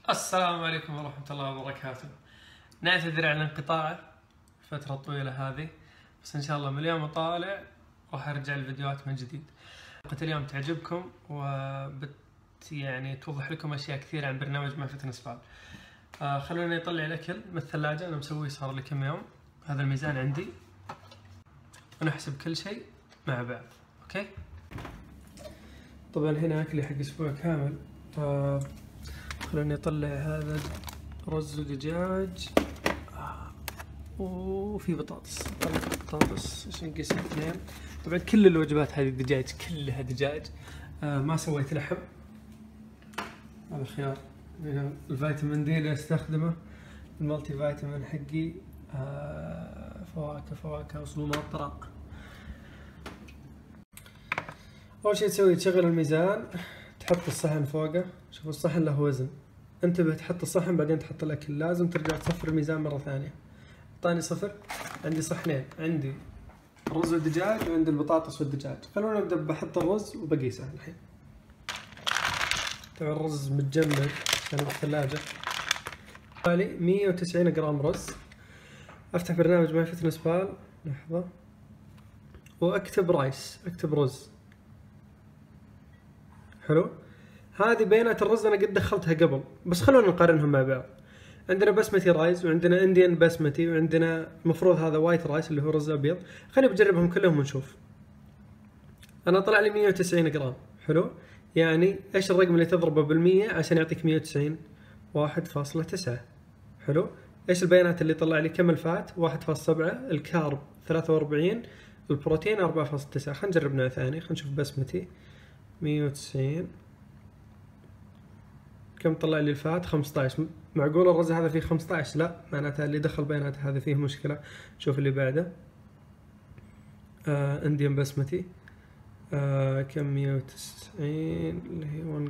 السلام عليكم ورحمة الله وبركاته. نعتذر عن انقطاعه الفترة الطويلة هذه، بس إن شاء الله من اليوم طالع راح أرجع الفيديوهات من جديد. حلقة اليوم تعجبكم يعني توضح لكم أشياء كثيرة عن برنامج ماي فتنس بال. خلونا نطلع الأكل من الثلاجة، أنا مسويه صار لي كم يوم. هذا الميزان عندي ونحسب كل شيء مع بعض. أوكي. طبعا هنا أكلي حق أسبوع كامل. خلوني أطلع هذا رز ودجاج وفي بطاطس. طلع بطاطس عشان نقسم اثنين. طبعا كل الوجبات هذه دجاج، كلها دجاج. ما سويت لحم. هذا خيار. الفيتامين دي اللي استخدمه المالتي فيتامين حقي. فواكه وصلومات طراق. أول شيء تشغل الميزان، تحط الصحن فوقه. شوفوا الصحن له وزن، انتبه تحط الصحن بعدين تحط الأكل، لازم ترجع تصفر الميزان مرة ثانية. أعطاني صفر. عندي صحنين، عندي الرز والدجاج وعندي البطاطس والدجاج. خلونا نبدأ بحط الرز وبقيسه الحين. طبعا الرز متجمد كان بالثلاجة. حوالي 190 جرام رز. أفتح برنامج ماي فتنس بال، لحظة، وأكتب رايس، أكتب رز. حلو. هذه بيانات الرز أنا قد دخلتها قبل، بس خلونا نقارنهم مع بعض. عندنا بسمتي رايز، وعندنا انديان بسمتي، وعندنا المفروض هذا وايت رايس اللي هو رز أبيض. خلينا بجربهم كلهم ونشوف. أنا طلع لي 190 جرام. حلو. يعني إيش الرقم اللي تضربه بالمية عشان يعطيك 190؟ 1.9. حلو. إيش البيانات اللي طلع لي؟ كم الفات؟ 1.7. الكارب 43. البروتين 4.9. خلينا نجرب نوع ثاني. خلينا نشوف بسمتي 190. كم طلع لي الفات؟ 15. معقول الرز هذا فيه 15؟ لا، معناتها اللي دخل بيانات هذا فيه مشكلة. شوف اللي بعده. انديان بسمتي. كم؟ 190 اللي هي 1.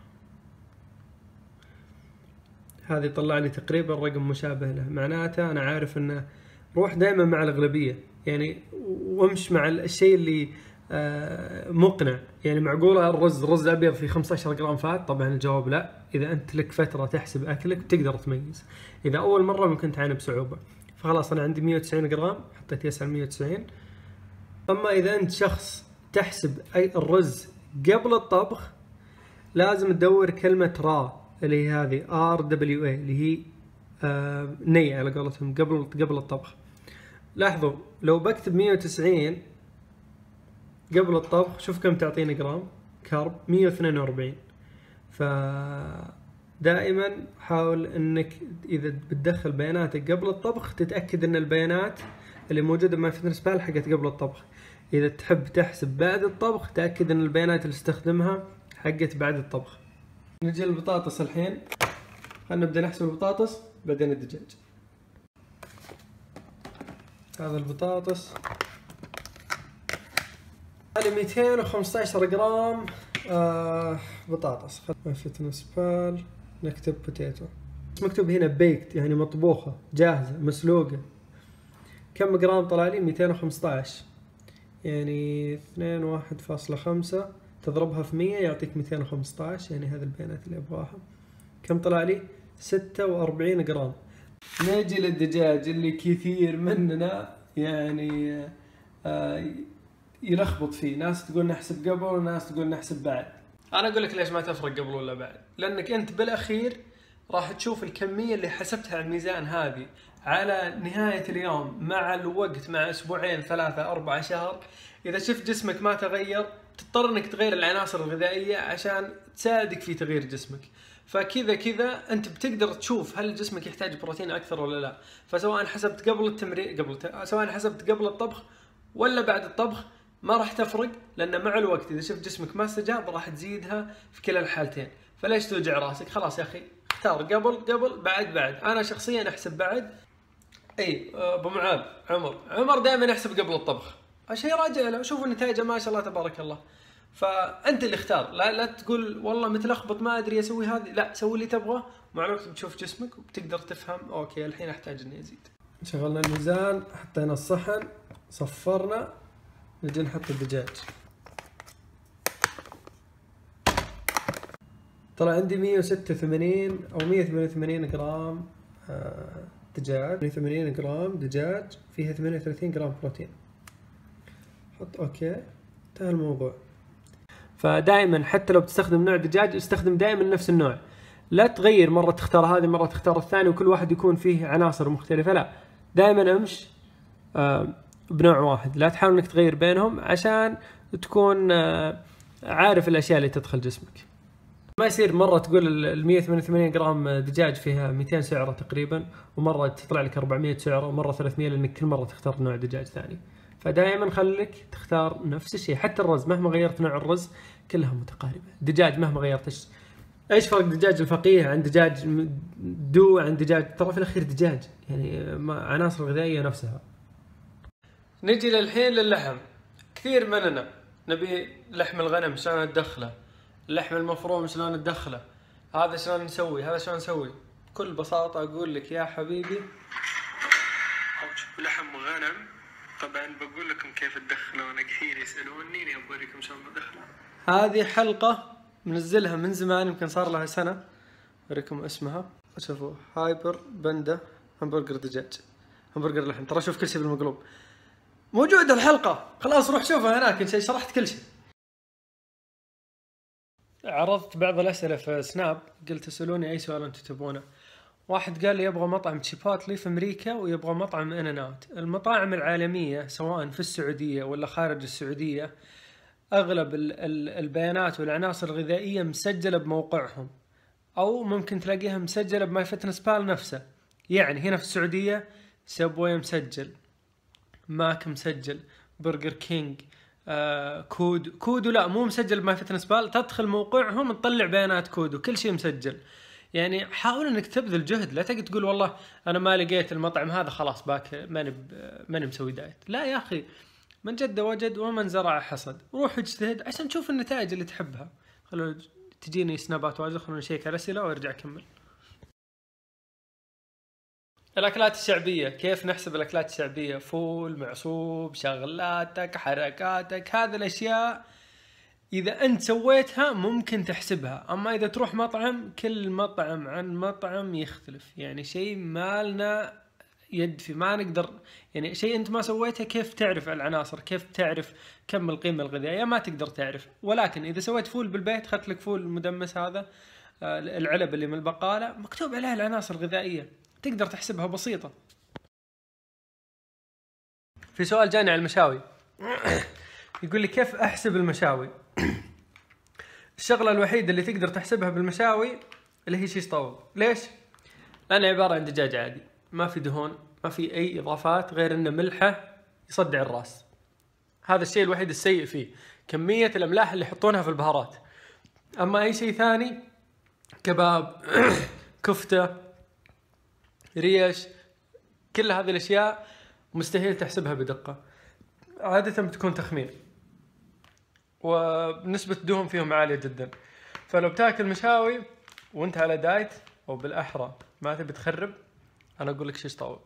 هذه طلع لي تقريبا رقم مشابه له، معناته أنا عارف إنه روح دائما مع الأغلبية يعني، وامش مع الشيء اللي مقنع. يعني معقولة الرز أبيض فيه 15 جرام فات؟ طبعا الجواب لا. إذا أنت لك فترة تحسب أكلك بتقدر تميز. إذا أول مرة ممكن تعاني بصعوبة. فخلاص أنا عندي 190 جرام، حطيت يس على 190. أما إذا أنت شخص تحسب الرز قبل الطبخ، لازم تدور كلمة را اللي هي هذه RWA اللي هي نية على قولتهم قبل الطبخ. لاحظوا لو بكتب 190 قبل الطبخ، شوف كم تعطيني جرام كارب، 142. فدائما حاول انك اذا بتدخل بياناتك قبل الطبخ تتأكد ان البيانات اللي موجودة مع فتنس بال حقت قبل الطبخ. اذا تحب تحسب بعد الطبخ تأكد ان البيانات اللي استخدمها حقت بعد الطبخ. نجي للبطاطس الحين. خلينا نبدأ نحسب البطاطس بعدين الدجاج. هذا البطاطس هذه 215 جرام بطاطس. فتنس بال نكتب بوتيتو. مكتوب هنا بيكت يعني مطبوخة جاهزة مسلوقة. كم جرام طلع لي؟ 215. يعني 1.5 تضربها في 100 يعطيك 215. يعني هذه البيانات اللي ابغاها. كم طلع لي؟ 46 جرام. نجي للدجاج اللي كثير مننا يعني يلخبط فيه. ناس تقول نحسب قبل وناس تقول نحسب بعد. انا اقول لك ليش ما تفرق قبل ولا بعد. لانك انت بالاخير راح تشوف الكمية اللي حسبتها على الميزان هذه على نهاية اليوم مع الوقت، مع اسبوعين 3 4 شهر. اذا شفت جسمك ما تغير تضطر انك تغير العناصر الغذائية عشان تساعدك في تغيير جسمك. فكذا انت بتقدر تشوف هل جسمك يحتاج بروتين اكثر ولا لا. فسواء حسبت قبل التمرين سواء حسبت قبل الطبخ ولا بعد الطبخ ما راح تفرق، لان مع الوقت اذا شفت جسمك ما استجاب راح تزيدها في كلا الحالتين. فليش توجع راسك؟ خلاص يا اخي اختار قبل بعد. انا شخصيا احسب بعد. اي ابو معاذ عمر دائما يحسب قبل الطبخ. شيء راجع له، شوفوا النتائج ما شاء الله تبارك الله. فانت اللي اختار. لا تقول والله متلخبط ما ادري اسوي هذه. لا، سوي اللي تبغاه. مع الوقت بتشوف جسمك وبتقدر تفهم اوكي الحين احتاج اني ازيد. شغلنا الميزان، حطينا الصحن، صفرنا، نجي نحط الدجاج. طلع عندي 186 او 188 جرام دجاج. 180 جرام دجاج فيها 38 جرام بروتين. حط اوكي، انتهى الموضوع. فدائما حتى لو بتستخدم نوع دجاج استخدم دائما نفس النوع، لا تغير مرة تختار هذه مرة تختار الثاني وكل واحد يكون فيه عناصر مختلفة، لا دائما امش بنوع واحد، لا تحاول انك تغير بينهم عشان تكون عارف الاشياء اللي تدخل جسمك. ما يصير مرة تقول ال 188 جرام دجاج فيها 200 سعرة تقريبا، ومرة تطلع لك 400 سعرة ومرة 300، لانك كل مرة تختار نوع دجاج ثاني. فدائما خليك تختار نفس الشيء. حتى الرز مهما غيرت نوع الرز كلها متقاربة. دجاج مهما غيرت ايش فرق دجاج الفقيه عن دجاج دو عن دجاج، ترى في الاخير دجاج يعني عناصر غذائيه نفسها. نجي للحين للحم. كثير مننا نبي لحم الغنم شلون ندخله، اللحم المفروم شلون ندخله، هذا شلون نسوي، هذا شلون نسوي. بكل بساطه اقول لك يا حبيبي لحم غنم، طبعا بقول لكم كيف تدخلونه. كثير يسالوني اني اوريكم شلون ندخله. هذه حلقه منزلها من زمان، يمكن صار لها سنة. أوريكم اسمها، شوفوا هايبر بندا همبرجر دجاج، همبرجر لحم. ترى شوف كل شيء بالمقلوب موجود الحلقة، خلاص روح شوفها هناك، شيء شرحت كل شيء. عرضت بعض الأسئلة في سناب، قلت اسألوني أي سؤال أنتم تبونه. واحد قال لي يبغى مطعم تشيباتلي في أمريكا ويبغى مطعم إن أند أوت. المطاعم العالمية سواء في السعودية ولا خارج السعودية أغلب البيانات والعناصر الغذائية مسجلة بموقعهم، أو ممكن تلاقيها مسجلة بماي فتنس بال نفسه. يعني هنا في السعودية سبوي مسجل، ماك مسجل، برجر كينج، كودو لا مو مسجل بماي فتنس بال، تدخل موقعهم تطلع بيانات كودو، كل شيء مسجل. يعني حاول انك تبذل جهد، لا تقعد تقول والله انا ما لقيت المطعم هذا خلاص باك ماني مسوي دايت. لا يا اخي، من جد وجد ومن زرع حصد. روح اجتهد عشان تشوف النتائج اللي تحبها. خلوا تجيني سنابات واجد، خلونا نشيك على الأسئلة وارجع اكمل. الأكلات الشعبية، كيف نحسب الأكلات الشعبية؟ فول، معصوب، شغلاتك، حركاتك، هذه الأشياء إذا أنت سويتها ممكن تحسبها. أما إذا تروح مطعم، كل مطعم عن مطعم يختلف، يعني شيء ما لنا يد في، ما نقدر يعني شيء أنت ما سويته كيف تعرف العناصر، كيف تعرف كم القيمة الغذائية، ما تقدر تعرف. ولكن إذا سويت فول بالبيت، خدت لك فول مدمس هذا العلب اللي من البقالة مكتوب عليها العناصر الغذائية، تقدر تحسبها بسيطة. في سؤال جاني على المشاوي يقول لي كيف أحسب المشاوي؟ الشغلة الوحيدة اللي تقدر تحسبها بالمشاوي اللي هي شيش طاووق. ليش؟ لأنه عبارة عن دجاج عادي، ما في دهون، ما في أي إضافات غير إنه ملحة يصدع الراس. هذا الشيء الوحيد السيء فيه، كمية الأملاح اللي يحطونها في البهارات. أما أي شيء ثاني، كباب كفتة ريش، كل هذه الأشياء مستحيل تحسبها بدقة، عادة بتكون تخمين، ونسبة الدهون فيهم عالية جدا. فلو بتاكل مشاوي وانت على دايت، او بالاحرى ما تبي تخرب، انا اقول لك شيش طاووق.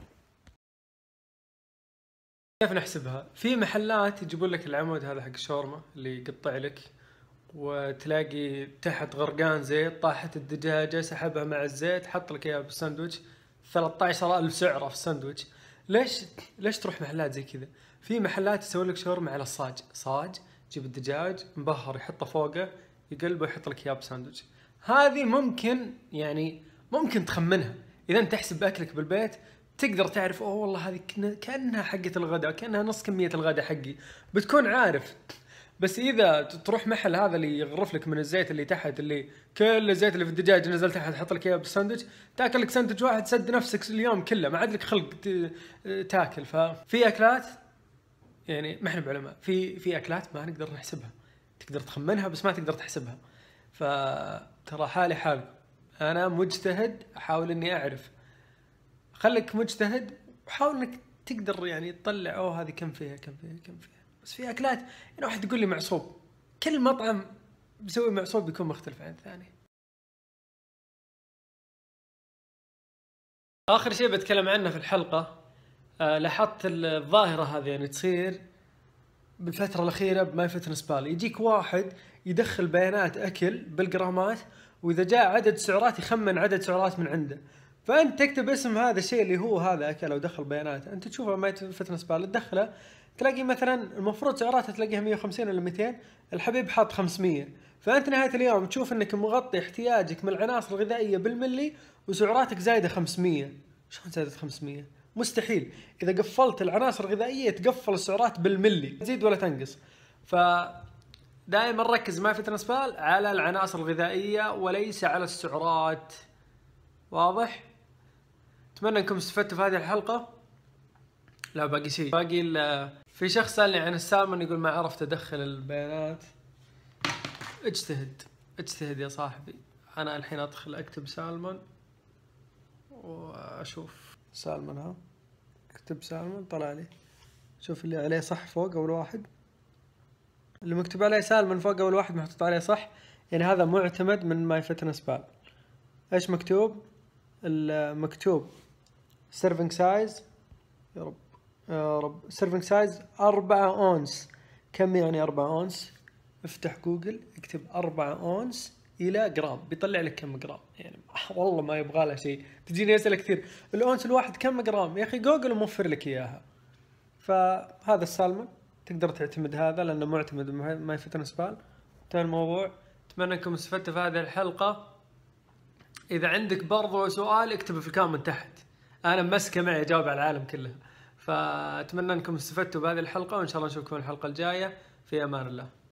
كيف نحسبها؟ في محلات يجيبون لك العمود هذا حق الشاورما اللي يقطع لك، وتلاقي تحت غرقان زيت، طاحت الدجاجة سحبها مع الزيت حط لك اياها بالساندويتش، 13,000 سعرة في الساندويتش. ليش تروح محلات زي كذا؟ في محلات تسوي لك شاورما على صاج، تجيب الدجاج مبهر يحطه فوقه، يقلبه يحط لك اياه بساندويتش. هذه ممكن تخمنها. اذا انت تحسب اكلك بالبيت تقدر تعرف اوه والله هذه كانها حقة الغداء، كانها نص كمية الغداء حقي، بتكون عارف. بس اذا تروح محل هذا اللي يغرف لك من الزيت اللي تحت، اللي كل الزيت اللي في الدجاج نزل تحت حط لك اياه بالساندويتش، تاكل لك ساندويتش واحد سد نفسك اليوم كله، ما عاد لك خلق تاكل. ففي اكلات يعني ما احنا بعلماء، في اكلات ما نقدر نحسبها، تقدر تخمنها بس ما تقدر تحسبها. فترى حالي حالك، انا مجتهد احاول اني اعرف. خليك مجتهد وحاول انك تقدر يعني تطلع اوه هذه كم فيها. بس في اكلات يعني واحد يقول لي معصوب، كل مطعم بيسوي معصوب بيكون مختلف عن الثاني. اخر شيء بتكلم عنه في الحلقة، لاحظت الظاهرة هذه يعني تصير بالفترة الأخيرة بماي فتنس بال. يجيك واحد يدخل بيانات أكل بالجرامات واذا جاء عدد سعرات يخمن عدد سعرات من عنده. فانت تكتب اسم هذا الشيء اللي هو هذا اكله ودخل بياناته، انت تشوفه ماي فتنس بال تدخله تلاقي مثلا المفروض سعراته تلاقيها 150 ولا 200، الحبيب حاط 500. فانت نهايه اليوم تشوف انك مغطي احتياجك من العناصر الغذائيه بالملي وسعراتك زايده 500. شلون زادت 500؟ مستحيل. اذا قفلت العناصر الغذائيه تقفل السعرات بالملي، تزيد ولا تنقص. ف دائما ركز ماي فتنس بال على العناصر الغذائيه وليس على السعرات. واضح؟ اتمنى انكم استفدتوا في هذه الحلقه. لا باقي شيء، في شخص سألني عن السالمون يقول ما عرفت ادخل البيانات. اجتهد يا صاحبي. انا الحين ادخل اكتب سالمون واشوف سالمون، ها اكتب سالمون طلع لي. شوف اللي عليه صح فوق اول واحد، اللي مكتوب عليه سالمون فوق اول واحد محطوط عليه صح، يعني هذا معتمد من ماي فتنس بال. ايش مكتوب؟ المكتوب سيرفنج سايز، يا رب سيرفنج سايز 4 اونس. كم يعني 4 اونس؟ افتح جوجل اكتب 4 اونس الى جرام بيطلع لك كم جرام. يعني والله ما يبغى له شيء. تجيني اسئله كثير الاونس الواحد كم جرام؟ يا اخي جوجل موفر لك اياها. فهذا السالمون تقدر تعتمد هذا لانه معتمد ماي فتنس بال. انتهى الموضوع. اتمنى انكم استفدتوا في هذه الحلقه. اذا عندك برضو سؤال اكتبه في الكومنت تحت، انا مسكه معي اجاوب على العالم كله. فاتمنى انكم استفدتوا بهذه الحلقه، وان شاء الله نشوفكم الحلقه الجايه. في امان الله.